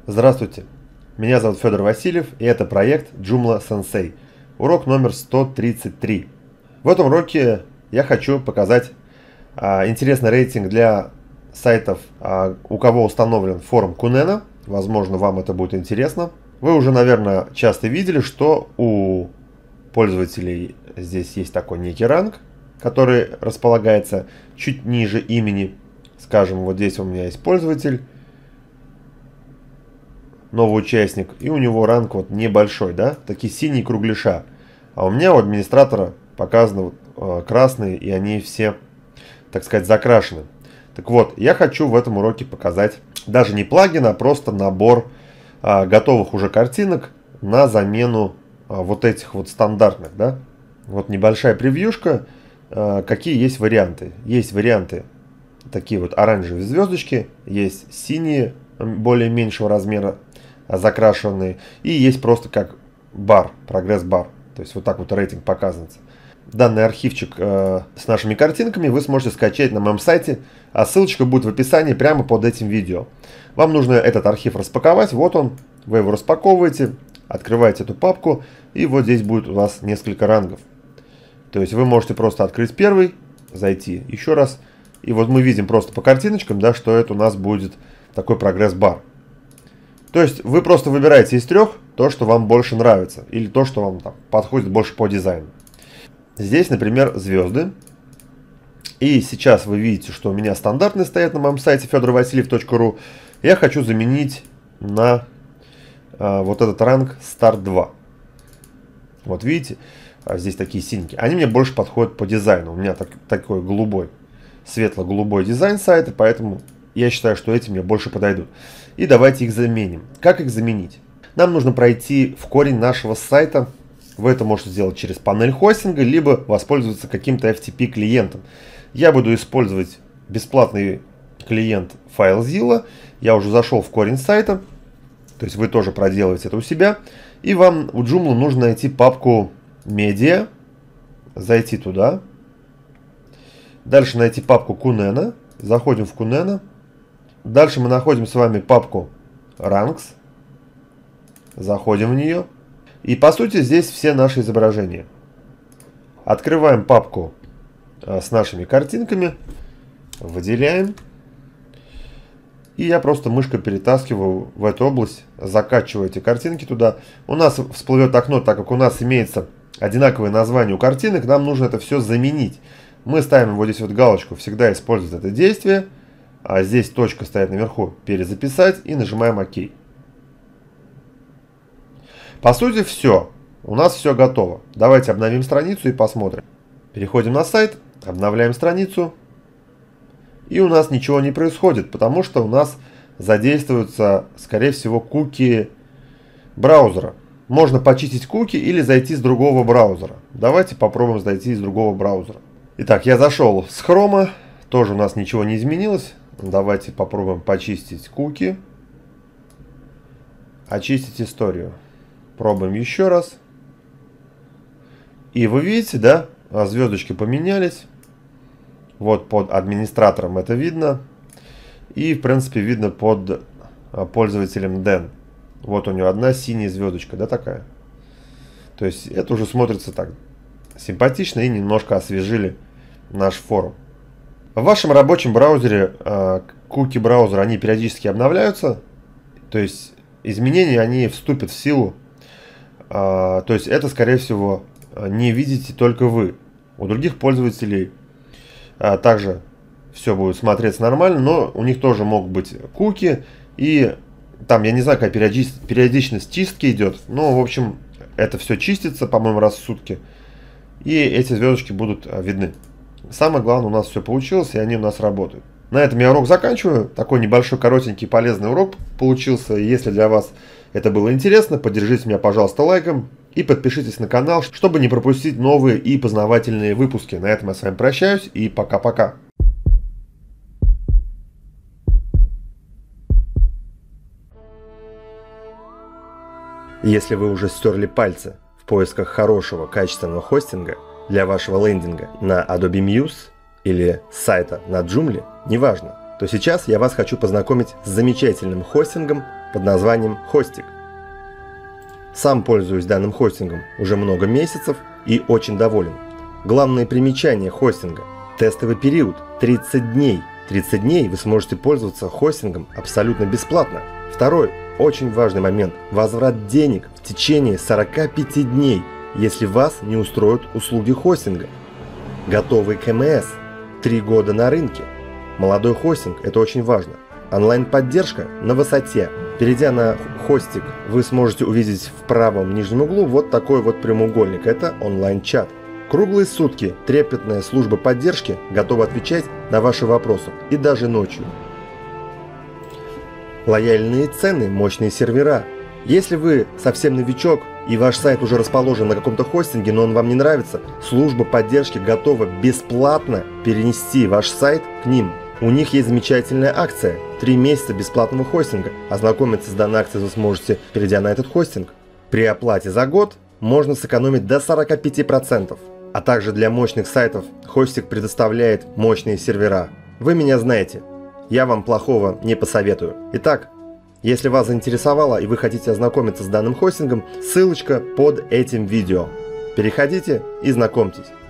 Здравствуйте, меня зовут Федор Васильев, и это проект Joomla Sensei, урок номер 133. В этом уроке я хочу показать интересный рейтинг для сайтов, у кого установлен форум Кунена. Возможно, вам это будет интересно. Вы уже, наверное, часто видели, что у пользователей здесь есть такой некий ранг, который располагается чуть ниже имени. Скажем, вот здесь у меня есть пользователь, новый участник, и у него ранг вот небольшой, да, такие синие кругляша. А у меня у администратора показаны красные, и они все, так сказать, закрашены. Так вот, я хочу в этом уроке показать даже не плагин, а просто набор готовых уже картинок на замену вот этих вот стандартных, да. Вот небольшая превьюшка, какие есть варианты. Есть варианты такие вот оранжевые звездочки, есть синие, более меньшего размера, закрашенные, и есть просто как бар, прогресс-бар. То есть вот так вот рейтинг показывается. Данный архивчик с нашими картинками вы сможете скачать на моем сайте, а ссылочка будет в описании прямо под этим видео. Вам нужно этот архив распаковать, вот он, вы его распаковываете, открываете эту папку, и вот здесь будет у вас несколько рангов. То есть вы можете просто открыть первый, зайти еще раз, и вот мы видим просто по картиночкам, да, что это у нас будет такой прогресс-бар. То есть вы просто выбираете из трех то, что вам больше нравится, или то, что вам там подходит больше по дизайну. Здесь, например, звезды. И сейчас вы видите, что у меня стандартные стоят на моем сайте fedorvasiliev.ru. Я хочу заменить на вот этот ранг Start 2. Вот видите, здесь такие синенькие. Они мне больше подходят по дизайну. У меня такой голубой, светло-голубой дизайн сайта, поэтому я считаю, что эти мне больше подойдут. И давайте их заменим. Как их заменить? Нам нужно пройти в корень нашего сайта. Вы это можете сделать через панель хостинга, либо воспользоваться каким-то FTP клиентом. Я буду использовать бесплатный клиент FileZilla. Я уже зашел в корень сайта. То есть вы тоже проделаете это у себя. И вам у Joomla нужно найти папку Media. Зайти туда. Дальше найти папку Kunena. Заходим в Kunena. Дальше мы находим с вами папку Ranks. Заходим в нее. И по сути здесь все наши изображения. Открываем папку с нашими картинками. Выделяем. И я просто мышкой перетаскиваю в эту область. Закачиваю эти картинки туда. У нас всплывет окно, так как у нас имеется одинаковое название у картинок. Нам нужно это все заменить. Мы ставим вот здесь вот галочку «Всегда использовать это действие». А здесь точка стоит наверху «Перезаписать» и нажимаем ОК. По сути все. У нас все готово. Давайте обновим страницу и посмотрим. Переходим на сайт, обновляем страницу. И у нас ничего не происходит, потому что у нас задействуются, скорее всего, куки браузера. Можно почистить куки или зайти с другого браузера. Давайте попробуем зайти из другого браузера. Итак, я зашел с Chrome. Тоже у нас ничего не изменилось. Давайте попробуем почистить куки. Очистить историю. Пробуем еще раз. И вы видите, да, звездочки поменялись. Вот под администратором это видно. И в принципе видно под пользователем Дэн. Вот у него одна синяя звездочка, да, такая. То есть это уже смотрится так симпатично и немножко освежили наш форум. В вашем рабочем браузере куки браузера, они периодически обновляются. То есть изменения, они вступят в силу. То есть это, скорее всего, не видите только вы. У других пользователей также все будет смотреться нормально, но у них тоже могут быть куки. И там, я не знаю, какая периодичность чистки идет. Но, в общем, это все чистится, по-моему, раз в сутки. И эти звездочки будут видны. Самое главное, у нас все получилось, и они у нас работают. На этом я урок заканчиваю. Такой небольшой, коротенький, полезный урок получился. Если для вас это было интересно, поддержите меня, пожалуйста, лайком. И подпишитесь на канал, чтобы не пропустить новые и познавательные выпуски. На этом я с вами прощаюсь и пока-пока. Если вы уже стерли пальцы в поисках хорошего, качественного хостинга для вашего лендинга на Adobe Muse или сайта на Joomla, неважно, то сейчас я вас хочу познакомить с замечательным хостингом под названием Hostik. Сам пользуюсь данным хостингом уже много месяцев и очень доволен. Главное примечание хостинга – тестовый период 30 дней. 30 дней вы сможете пользоваться хостингом абсолютно бесплатно. Второй очень важный момент – возврат денег в течение 45 дней, если вас не устроят услуги хостинга. Готовый КМС – 3 года на рынке. Молодой хостинг – это очень важно. Онлайн-поддержка на высоте. Перейдя на Hostik, вы сможете увидеть в правом нижнем углу вот такой вот прямоугольник. Это онлайн-чат. Круглые сутки трепетная служба поддержки готова отвечать на ваши вопросы и даже ночью. Лояльные цены, мощные сервера. Если вы совсем новичок и ваш сайт уже расположен на каком-то хостинге, но он вам не нравится, служба поддержки готова бесплатно перенести ваш сайт к ним. У них есть замечательная акция – 3 месяца бесплатного хостинга. Ознакомиться с данной акцией вы сможете, перейдя на этот хостинг. При оплате за год можно сэкономить до 45%. А также для мощных сайтов Hostik предоставляет мощные сервера. Вы меня знаете, я вам плохого не посоветую. Итак, если вас заинтересовало и вы хотите ознакомиться с данным хостингом, ссылочка под этим видео. Переходите и знакомьтесь.